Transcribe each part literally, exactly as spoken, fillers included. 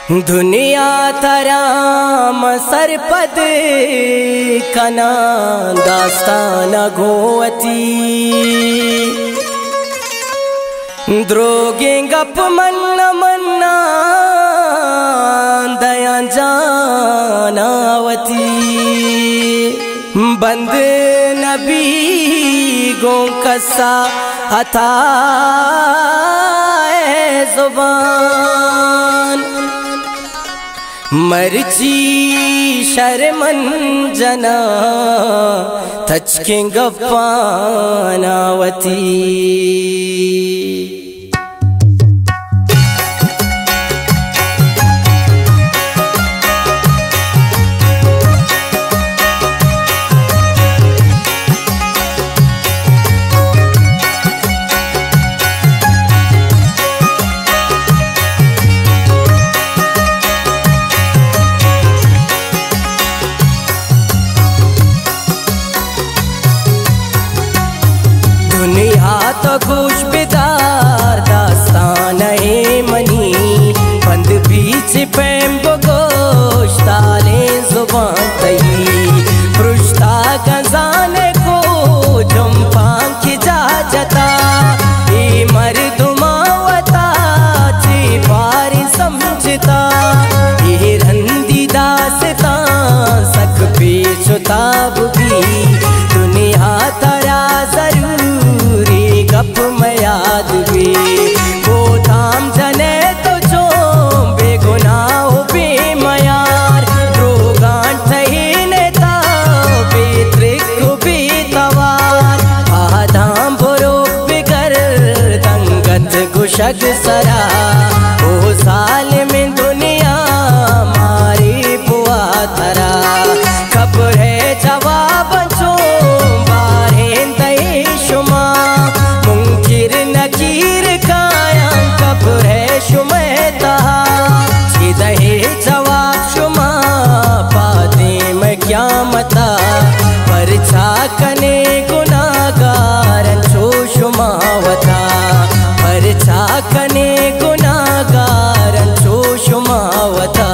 दुनिया तराम सरपद कना दास्तान गोवती द्रोगे गप मन्ना मन्ना दया जानावती बंद नबी गो कसा अता जुबान मर्ची शर्मन जना तचके गप्पानावती दुनिया तो खुश बेदार दास्तान है मनी बंद बीच पैम बगोश ताले जुबान तई पृष्ठा गजाने को जम पांख जा जता ये मर्दुमावता ची बारी समझता ये रंदी दासता सक बेचुताब भी दुनिया तरा जरूर गप में याद भी वो थाम जने तो जो बेगुनाह बेमयार रोगान ठही नेता बेत्रिक बेतवार आधाम बुरो बिगर दंगत गुशग सरा ओ साल में दुनिया मारी बुआ तरा खबर है जवाब जो बारहें दही शुमा नकीर काया कब है शुमेता दहे जवाब शुमा पाते मैं क्या मता पर छाकने गुनागारन छो शुमावता पर छाकने गुनागारन छो शुमावता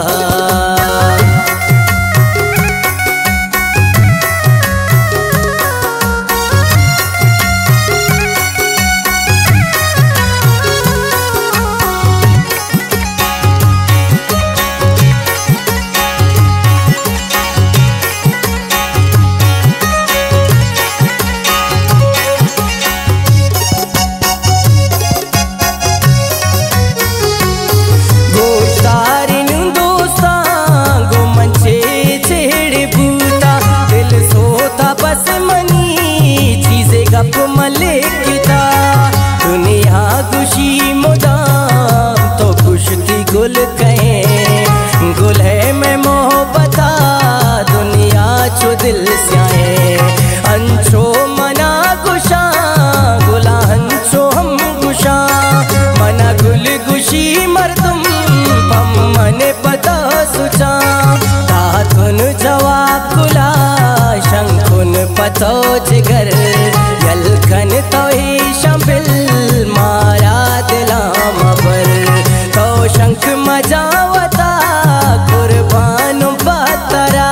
गप मलिकता दुनिया खुशी मुदाम तो खुशती गुल कहे गुल है मैं मोहब्बता दुनिया चो दिल स्याए अंचो मना गुशा गुला हंचो हम गुशा मना गुल गुशी मर्दुम पम मने पता सुचा तातुन जवाब गुला शंकुन पतो जिगर यलखन तो ही शंबिल मारा दिलाम पर तो शंख मजावता कुर्बान बतरा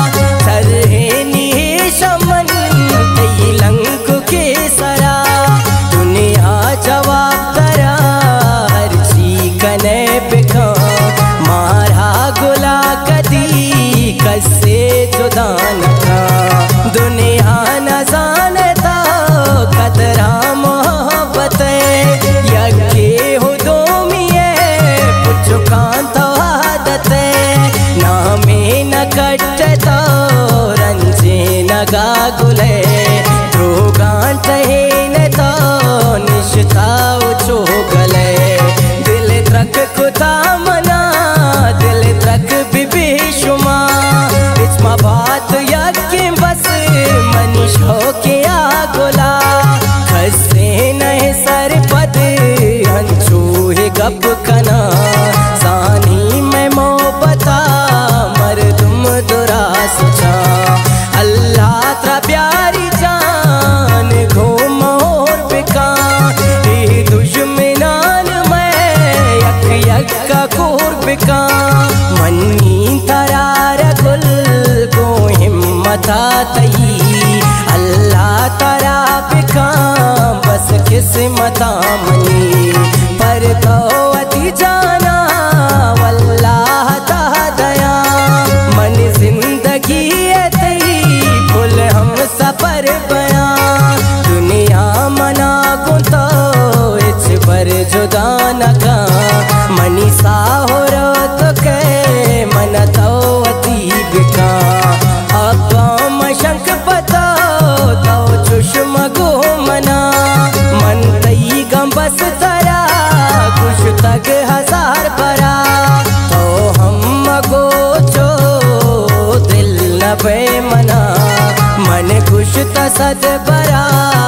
सरहेनी शमन तई लंक के सरा दुनिया जवाब तरा हर ची कने बिखा मारा गुला कदी कसे जुदान का दुनिया न जानता कदरा मोहब्बत यज्ञे हो दो मिये पुचुकांत आदत नामे न कटता रंजे न गागुले ध्रुगांत है न तो निश्ता उचो गले दिल त्रक कुता मना दिल त्रक बिबी शुमा इस्मा बात यज्ञ बस मनीष हो के आगोला खसे नए सर पद हंचू है गप कना सानी में मोहब्बता मर्दुम दुरास छा अल्लाह त्र प्यारी जान घूम और बिका दुश्मनान में यक यक का कोर बिका। मता तई अल्लाह तारा बिकाम बस किस्मता मनी पर तो अति जाना वल्लाह ता दया मन जिंदगी तई फुल हम सफर बया दुनिया मना को तो इच पर जुदा न का मनी सा हो रो तो के मन तो अति बिका अब मशक पता तो चुष्म गो मना मन तई गम बस तरा कुछ तक हजार परा तो हम गो चो दिल न बे मना मन खुश तसद बरा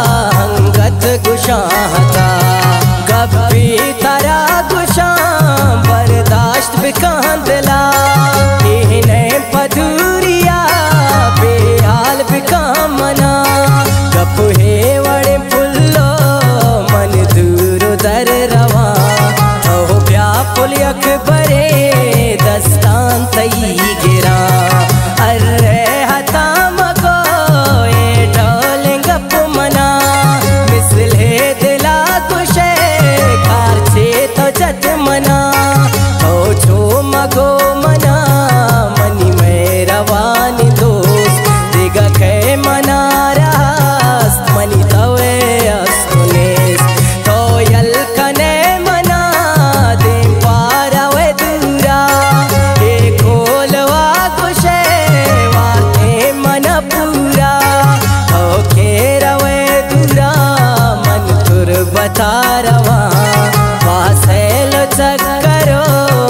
हंगत गुशाहता गप्पी तरा गुशा बर्दाश्त बिकान दिला इन्हें पधुरिया बेहाल बिका मना गप है वड़े पुल्लो मन दूर दर रवा तो ब्या पुल अकबरे दस्तान तई गिरा अरे हता मको ए ढोल गप मना मिसले दिला कुशे कार छे तो जत मना तो छो मगो मना मनी में रवानी दोस्त दिगा खे मना रास्त मनी तवे अस्कुनेस तो यल कने मना दे पारा वे दूरा ए खोलवा कुशे वाते मन पूरा तो खेरा वे दूरा मन तुर बता रवा वासेल चक्करो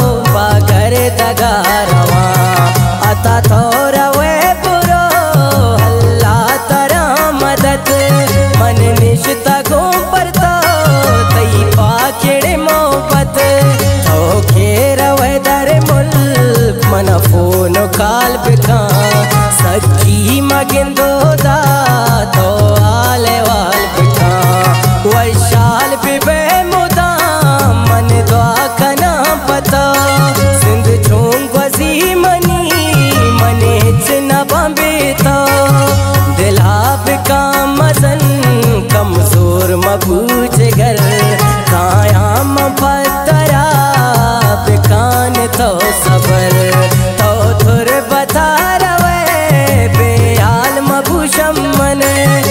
बागर दगा रवा अता थोरा वे बुरो हल्ला तरा मदद मन निश्ता गो पर तो तई पाखेड़े मोहब्बत तो खेर वे दर मुल मन फोन काल बिका सच्ची मगिंदो दा तो आले वाल बिका वैशाल बिबे मुदा मन दुआ कना पता सिंध झोंक वसी मनी मने चिना बम्बे तो दिला बिका मजन कमजोर मबूज घर कायाम पतरा बिकान तो सबर तो थुर बता रवे बेहाल मबूशम मन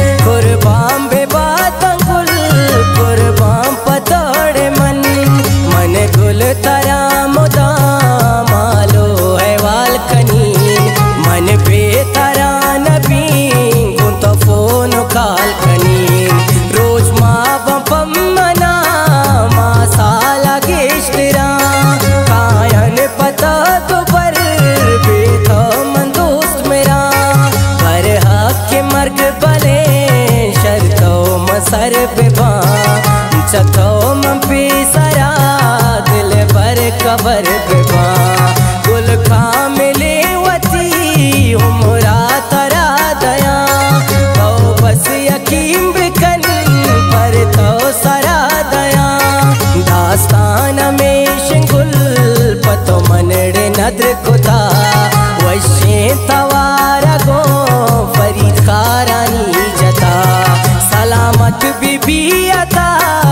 कुर्बान बे बात गुल कुर्बान पतोड़े मन मन गुल तरा मुदा मालो है वाल कनी मन पे तरा नबी गुन तो फोन काल कनी रोज माँ बपम मना माँ साला गेश्तरा कायन पता तो पर बेतो मन दोस्त मेरा पर हक के मर्ग बले शर्तो मसर बेबा चतो मन पे सरा दिल पर कबर बेबा गुल खा मिले वती उमरा तरा दया तो बस यकीन बिकन पर तो सरा दया दास्तान में शिंगुल पतो मनड़े नद्र कुता वशे तवारा गो फरीद खारानी जता सलामत बीबी अता